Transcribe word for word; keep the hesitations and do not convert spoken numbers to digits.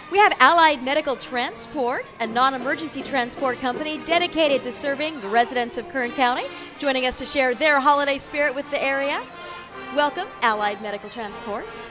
We have Allied Medical Transport, a non-emergency transport company dedicated to serving the residents of Kern County, joining us to share their holiday spirit with the area. Welcome, Allied Medical Transport.